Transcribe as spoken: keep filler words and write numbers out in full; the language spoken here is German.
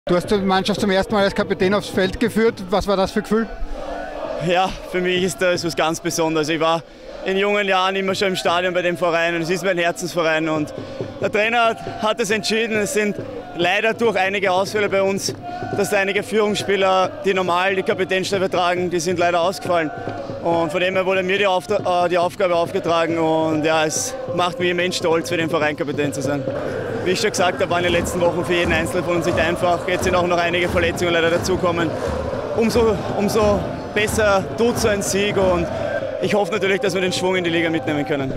Du hast die Mannschaft zum ersten Mal als Kapitän aufs Feld geführt. Was war das für ein Gefühl? Ja, für mich ist das was ganz Besonderes. Ich war in jungen Jahren immer schon im Stadion bei dem Verein und es ist mein Herzensverein. Und der Trainer hat es entschieden. Es sind leider durch einige Ausfälle bei uns, dass einige Führungsspieler, die normal die Kapitänstelle tragen, die sind leider ausgefallen. Und von dem her wurde mir die, Auftra- äh, die Aufgabe aufgetragen und ja, es macht mich immens stolz, für den Verein Kapitän zu sein. Wie ich schon gesagt habe, waren die letzten Wochen für jeden Einzelnen von uns nicht einfach. Jetzt sind auch noch einige Verletzungen leider dazukommen. Umso, umso besser tut so ein Sieg und ich hoffe natürlich, dass wir den Schwung in die Liga mitnehmen können.